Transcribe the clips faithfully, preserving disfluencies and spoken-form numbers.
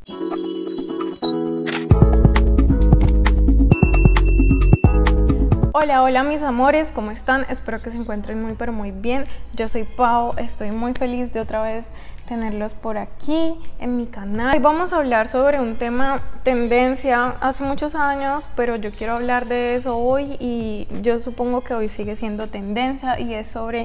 Hola, hola mis amores, ¿cómo están? Espero que se encuentren muy pero muy bien. Yo soy Pau, estoy muy feliz de otra vez tenerlos por aquí en mi canal. Hoy vamos a hablar sobre un tema tendencia hace muchos años, pero yo quiero hablar de eso hoy y yo supongo que hoy sigue siendo tendencia, y es sobre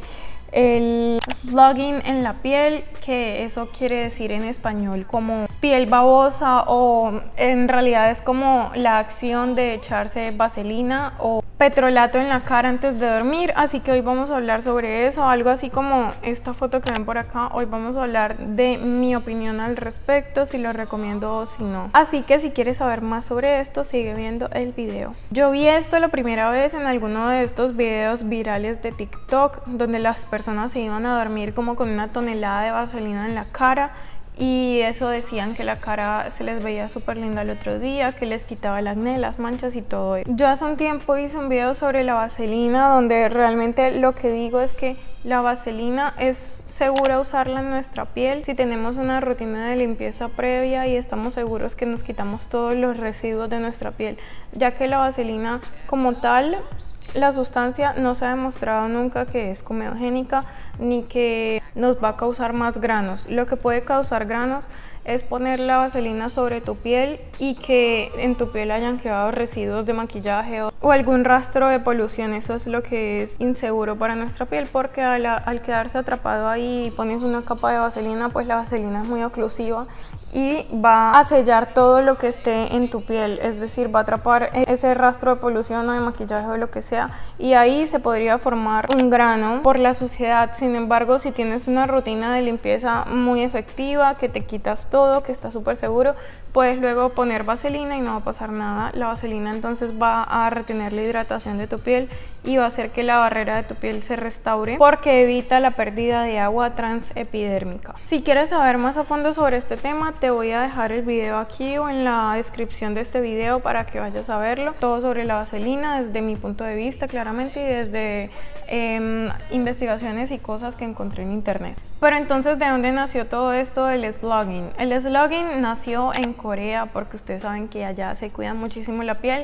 el slugging en la piel, que eso quiere decir en español como piel babosa, o en realidad es como la acción de echarse vaselina o petrolato en la cara antes de dormir. Así que hoy vamos a hablar sobre eso, algo así como esta foto que ven por acá. Hoy vamos a hablar de mi opinión al respecto, si lo recomiendo o si no. Así que si quieres saber más sobre esto, sigue viendo el video. Yo vi esto la primera vez en alguno de estos videos virales de TikTok, donde las personas se iban a dormir como con una tonelada de vaselina en la cara, y eso decían que la cara se les veía súper linda el otro día, que les quitaba el acné, las manchas y todo eso. Yo hace un tiempo hice un video sobre la vaselina, donde realmente lo que digo es que la vaselina es segura usarla en nuestra piel si tenemos una rutina de limpieza previa y estamos seguros que nos quitamos todos los residuos de nuestra piel, ya que la vaselina como tal, la sustancia, no se ha demostrado nunca que es comedogénica ni que nos va a causar más granos. Lo que puede causar granos es poner la vaselina sobre tu piel y que en tu piel hayan quedado residuos de maquillaje o, o algún rastro de polución. Eso es lo que es inseguro para nuestra piel, porque al, al quedarse atrapado ahí y pones una capa de vaselina, pues la vaselina es muy oclusiva y va a sellar todo lo que esté en tu piel, es decir, va a atrapar ese rastro de polución o de maquillaje o lo que sea, y ahí se podría formar un grano por la suciedad. Sin embargo, si tienes una rutina de limpieza muy efectiva, que te quitas todo, que está súper seguro, puedes luego poner vaselina y no va a pasar nada. La vaselina entonces va a retener la hidratación de tu piel y va a hacer que la barrera de tu piel se restaure, porque evita la pérdida de agua transepidérmica. Si quieres saber más a fondo sobre este tema, te voy a dejar el video aquí o en la descripción de este video para que vayas a verlo. Todo sobre la vaselina desde mi punto de vista, claramente, y desde eh, investigaciones y cosas que encontré en internet. Pero entonces, ¿de dónde nació todo esto del slugging? El slugging nació en Corea, porque ustedes saben que allá se cuidan muchísimo la piel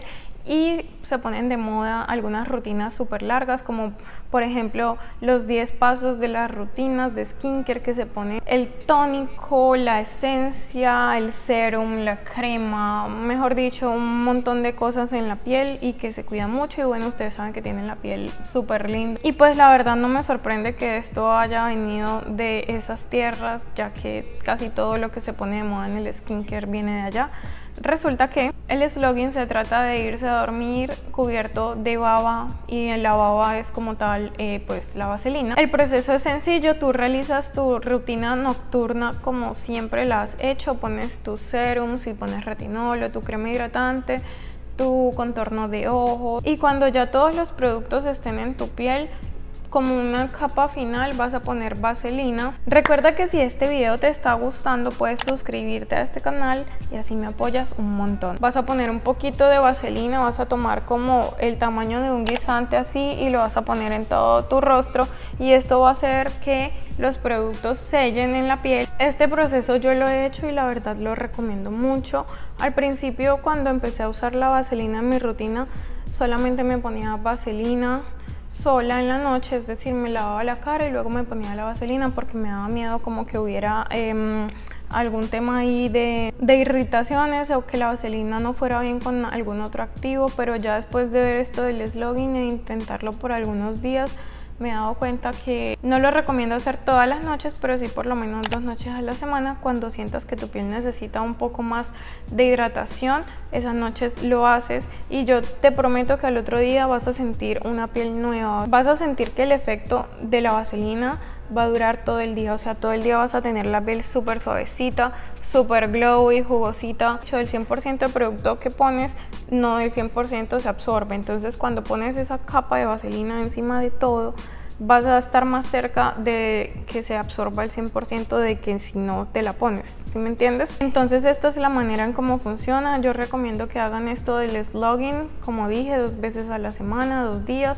y se ponen de moda algunas rutinas súper largas, como por ejemplo los diez pasos de las rutinas de skincare, que se pone el tónico, la esencia, el serum, la crema, mejor dicho, un montón de cosas en la piel, y que se cuidan mucho. Y bueno, ustedes saben que tienen la piel súper linda, y pues la verdad no me sorprende que esto haya venido de esas tierras, ya que casi todo lo que se pone de moda en el skincare viene de allá. Resulta que el slugging se trata de irse a dormir cubierto de baba, y en la baba es como tal eh, pues la vaselina. El proceso es sencillo, tú realizas tu rutina nocturna como siempre la has hecho, pones tus serums y pones retinol o tu crema hidratante, tu contorno de ojos, y cuando ya todos los productos estén en tu piel, como una capa final vas a poner vaselina. Recuerda que si este video te está gustando, puedes suscribirte a este canal y así me apoyas un montón. Vas a poner un poquito de vaselina, vas a tomar como el tamaño de un guisante así y lo vas a poner en todo tu rostro, y esto va a hacer que los productos sellen en la piel. Este proceso yo lo he hecho y la verdad lo recomiendo mucho. Al principio, cuando empecé a usar la vaselina en mi rutina, solamente me ponía vaselina sola en la noche, es decir, me lavaba la cara y luego me ponía la vaselina, porque me daba miedo como que hubiera eh, algún tema ahí de, de irritaciones, o que la vaselina no fuera bien con algún otro activo. Pero ya después de ver esto del slugging e intentarlo por algunos días, me he dado cuenta que no lo recomiendo hacer todas las noches, pero sí por lo menos dos noches a la semana. Cuando sientas que tu piel necesita un poco más de hidratación, esas noches lo haces, y yo te prometo que al otro día vas a sentir una piel nueva. Vas a sentir que el efecto de la vaselina va a durar todo el día, o sea, todo el día vas a tener la piel súper suavecita, súper glowy, jugosita. El cien por ciento de producto que pones, no el cien por ciento se absorbe. Entonces, cuando pones esa capa de vaselina encima de todo, vas a estar más cerca de que se absorba el cien por ciento de que si no te la pones, ¿sí me entiendes? Entonces esta es la manera en cómo funciona. Yo recomiendo que hagan esto del slugging, como dije, dos veces a la semana, dos días.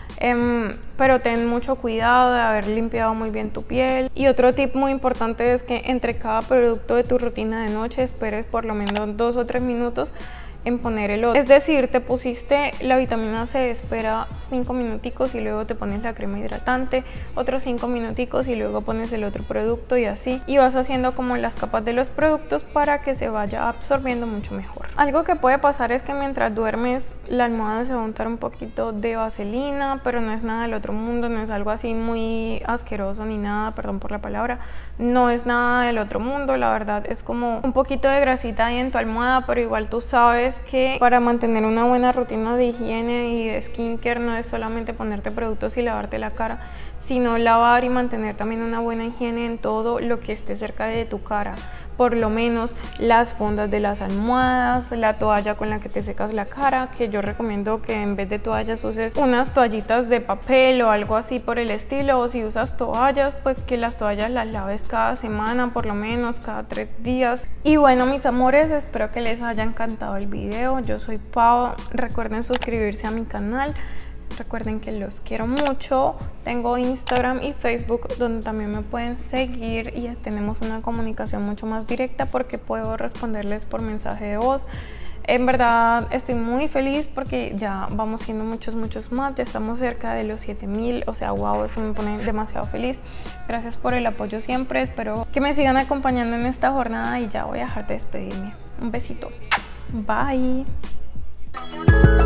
Um, pero ten mucho cuidado de haber limpiado muy bien tu piel. Y otro tip muy importante es que entre cada producto de tu rutina de noche esperes por lo menos dos o tres minutos en poner el otro. Es decir, te pusiste la vitamina C, espera cinco minuticos y luego te pones la crema hidratante, otros cinco minuticos y luego pones el otro producto, y así. Y vas haciendo como las capas de los productos para que se vaya absorbiendo mucho mejor. Algo que puede pasar es que mientras duermes la almohada se va a untar un poquito de vaselina, pero no es nada del otro mundo, no es algo así muy asqueroso ni nada, perdón por la palabra, no es nada del otro mundo, la verdad es como un poquito de grasita ahí en tu almohada, pero igual tú sabes que para mantener una buena rutina de higiene y de skincare no es solamente ponerte productos y lavarte la cara, sino lavar y mantener también una buena higiene en todo lo que esté cerca de tu cara, por lo menos las fundas de las almohadas, la toalla con la que te secas la cara, que yo recomiendo que en vez de toallas uses unas toallitas de papel o algo así por el estilo, o si usas toallas, pues que las toallas las laves cada semana, por lo menos cada tres días. Y bueno, mis amores, espero que les haya encantado el video. Yo soy Pau, recuerden suscribirse a mi canal. Recuerden que los quiero mucho. Tengo Instagram y Facebook donde también me pueden seguir y tenemos una comunicación mucho más directa porque puedo responderles por mensaje de voz. En verdad estoy muy feliz porque ya vamos siendo muchos, muchos más. Ya estamos cerca de los siete mil. O sea, wow, eso me pone demasiado feliz. Gracias por el apoyo siempre. Espero que me sigan acompañando en esta jornada y ya voy a dejar de despedirme. Un besito. Bye.